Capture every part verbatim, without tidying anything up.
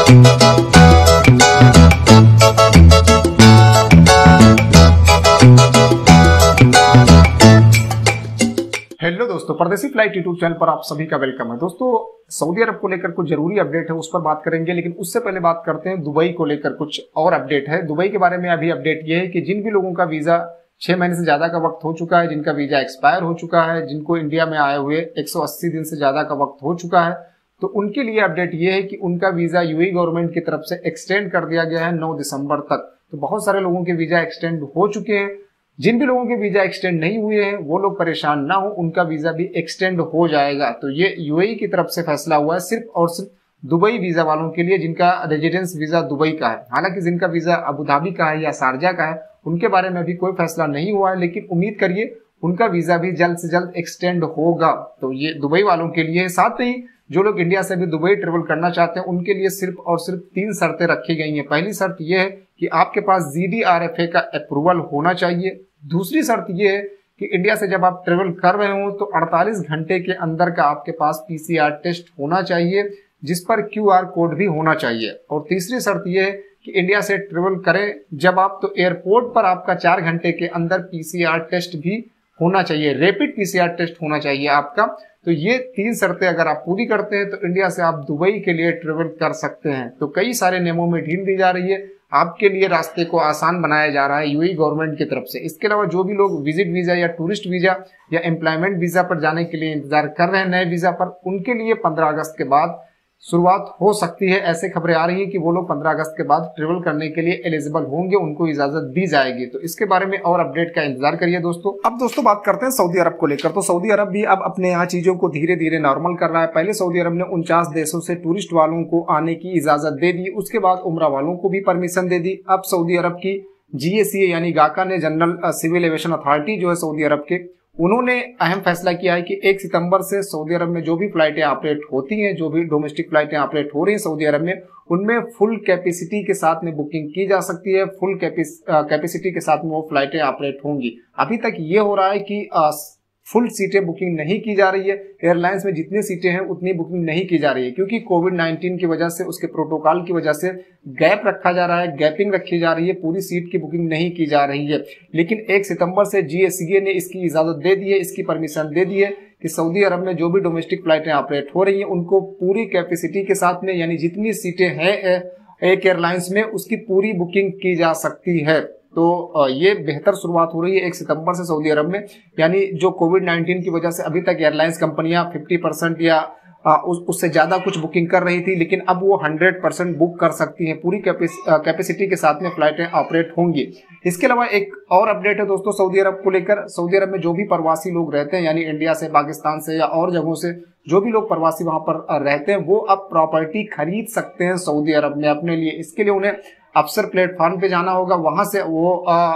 Hello दोस्तों, परदेसी flight YouTube channel पर आप सभी का वेलकम है। दोस्तों, सऊदी अरब को लेकर कुछ जरूरी अपडेट है, उस पर बात करेंगे, लेकिन उससे पहले बात करते हैं दुबई को लेकर कुछ और अपडेट है। दुबई के बारे में अभी अपडेट ये है कि जिन भी लोगों का वीजा छह महीने से ज्यादा का वक्त हो चुका है, जिनका वीजा एक्सपायर हो चुका है, जिनको इंडिया में आए हुए एक सौ अस्सी दिन से ज्यादा का वक्त हो चुका है, तो उनके लिए अपडेट ये है कि उनका वीजा यूएई गवर्नमेंट की तरफ से एक्सटेंड कर दिया गया है नौ दिसंबर तक। तो बहुत सारे लोगों के वीजा एक्सटेंड हो चुके हैं। जिन भी लोगों के वीजा एक्सटेंड नहीं हुए हैं वो लोग परेशान ना हो, उनका वीजा भी एक्सटेंड हो जाएगा। तो ये यूएई की तरफ से फैसला हुआ है सिर्फ और सिर्फ दुबई वीजा वालों के लिए, जिनका रेजिडेंस वीजा दुबई का है। हालांकि जिनका वीजा अबू धाबी का है या शारजा का है, उनके बारे में अभी कोई फैसला नहीं हुआ है, लेकिन उम्मीद करिए उनका वीजा भी जल्द से जल्द एक्सटेंड होगा। तो ये दुबई वालों के लिए। साथ ही जो लोग इंडिया से भी दुबई ट्रेवल करना चाहते हैं, उनके लिए सिर्फ और सिर्फ तीन शर्तें रखी गई हैं। पहली शर्त यह है कि आपके पास जीडीआरएफए का अप्रूवल होना चाहिए। दूसरी शर्त यह है कि इंडिया से जब आप ट्रेवल कर रहे हो तो अड़तालीस घंटे के अंदर का आपके पास पीसीआर टेस्ट होना चाहिए, जिस पर क्यूआर कोड भी होना चाहिए। और तीसरी शर्त यह है कि इंडिया से ट्रेवल करें जब आप, तो एयरपोर्ट पर आपका चार घंटे के अंदर पीसीआर टेस्ट भी होना चाहिए, रैपिड पीसीआर टेस्ट होना चाहिए आपका। तो ये तीन शर्तें अगर आप पूरी करते हैं तो इंडिया से आप दुबई के लिए ट्रेवल कर सकते हैं। तो कई सारे नियमों में ढील दी जा रही है, आपके लिए रास्ते को आसान बनाया जा रहा है यूएई गवर्नमेंट की तरफ से। इसके अलावा जो भी लोग विजिट वीजा या टूरिस्ट वीजा या एम्प्लॉयमेंट वीजा पर जाने के लिए इंतजार कर रहे हैं नए वीजा पर, उनके लिए पंद्रह अगस्त के बाद शुरुआत हो सकती है। ऐसे खबरें आ रही है कि वो लोग पंद्रह अगस्त के बाद ट्रेवल करने के लिए एलिजिबल होंगे, उनको इजाजत दी जाएगी। तो इसके बारे में और अपडेट का इंतजार करिए दोस्तों। अब दोस्तों बात करते हैं सऊदी अरब को लेकर। तो सऊदी अरब भी अब अपने यहाँ चीजों को धीरे धीरे नॉर्मल कर रहा है। पहले सऊदी अरब ने उनचास देशों से टूरिस्ट वालों को आने की इजाजत दे दी, उसके बाद उम्रा वालों को भी परमिशन दे दी। अब सऊदी अरब की जीएसीए यानी गाका ने, जनरल सिविल एविएशन अथॉरिटी जो है सऊदी अरब के, उन्होंने अहम फैसला किया है कि एक सितंबर से सऊदी अरब में जो भी फ्लाइटें ऑपरेट होती हैं, जो भी डोमेस्टिक फ्लाइटें ऑपरेट हो रही हैं सऊदी अरब में, उनमें फुल कैपेसिटी के साथ में बुकिंग की जा सकती है। फुल कैपेसिटी के साथ में वो फ्लाइटें ऑपरेट होंगी। अभी तक ये हो रहा है कि आ, फुल सीटें बुकिंग नहीं की जा रही है। एयरलाइंस में जितनी सीटें हैं उतनी बुकिंग नहीं की जा रही है, क्योंकि कोविड नाइन्टीन की वजह से, उसके प्रोटोकॉल की वजह से गैप रखा जा रहा है, गैपिंग रखी जा रही है, पूरी सीट की बुकिंग नहीं की जा रही है। लेकिन एक सितंबर से जीएसीए ने इसकी इजाजत दे दी है, इसकी परमिशन दे दी है कि सऊदी अरब में जो भी डोमेस्टिक फ्लाइटें ऑपरेट हो रही हैं उनको पूरी कैपेसिटी के साथ में, यानी जितनी सीटें हैं एक एयरलाइंस में, उसकी पूरी बुकिंग की जा सकती है। तो ये बेहतर शुरुआत हो रही है एक सितंबर से सऊदी अरब में। यानी जो कोविड नाइन्टीन की वजह से अभी तक एयरलाइंस कंपनियां पचास परसेंट या उस, उससे ज्यादा कुछ बुकिंग कर रही थी, लेकिन अब वो सौ परसेंट बुक कर सकती हैं, पूरी कैपेसिटी के साथ में फ्लाइटें ऑपरेट होंगी। इसके अलावा एक और अपडेट है दोस्तों सऊदी अरब को लेकर। सऊदी अरब में जो भी प्रवासी लोग रहते हैं, यानी इंडिया से, पाकिस्तान से या और जगहों से जो भी लोग प्रवासी वहां पर रहते हैं, वो अब प्रॉपर्टी खरीद सकते हैं सऊदी अरब में अपने लिए। इसके लिए उन्हें अफसर प्लेटफॉर्म पे जाना होगा, वहां से वो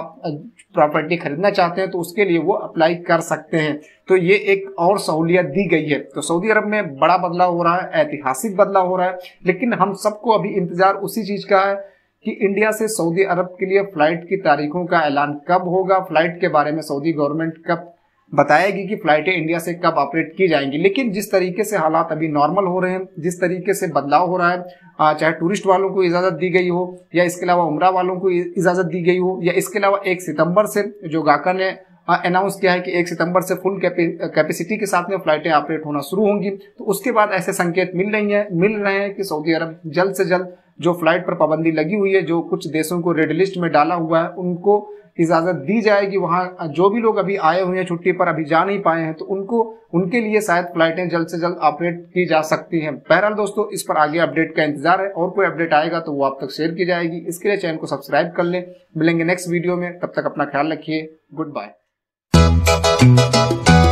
प्रॉपर्टी खरीदना चाहते हैं तो उसके लिए वो अप्लाई कर सकते हैं। तो ये एक और सहूलियत दी गई है। तो सऊदी अरब में बड़ा बदलाव हो रहा है, ऐतिहासिक बदलाव हो रहा है, लेकिन हम सबको अभी इंतजार उसी चीज का है कि इंडिया से सऊदी अरब के लिए फ्लाइट की तारीखों का ऐलान कब होगा, फ्लाइट के बारे में सऊदी गवर्नमेंट कब बताएगी कि फ्लाइटें इंडिया से कब ऑपरेट की जाएंगी। लेकिन जिस तरीके से हालात अभी नॉर्मल हो रहे हैं, जिस तरीके से बदलाव हो रहा है, चाहे टूरिस्ट वालों को इजाजत दी गई हो या इसके अलावा उम्रा वालों को इजाजत दी गई हो, या इसके अलावा एक सितंबर से जो गाका ने अनाउंस किया है कि एक सितंबर से फुल कैपेसिटी के साथ में फ्लाइटें ऑपरेट होना शुरू होंगी, तो उसके बाद ऐसे संकेत मिल रही हैं मिल रहे हैं कि सऊदी अरब जल्द से जल्द जो फ्लाइट पर पाबंदी लगी हुई है, जो कुछ देशों को रेड लिस्ट में डाला हुआ है, उनको इजाजत दी जाएगी। वहां जो भी लोग अभी आए हुए हैं छुट्टी पर, अभी जा नहीं पाए हैं, तो उनको उनके लिए शायद फ्लाइटें जल्द से जल्द ऑपरेट की जा सकती हैं। बहरहाल दोस्तों, इस पर आगे अपडेट का इंतजार है, और कोई अपडेट आएगा तो वो आप तक शेयर की जाएगी। इसके लिए चैनल को सब्सक्राइब कर लें। मिलेंगे नेक्स्ट वीडियो में, तब तक अपना ख्याल रखिए। Good bye.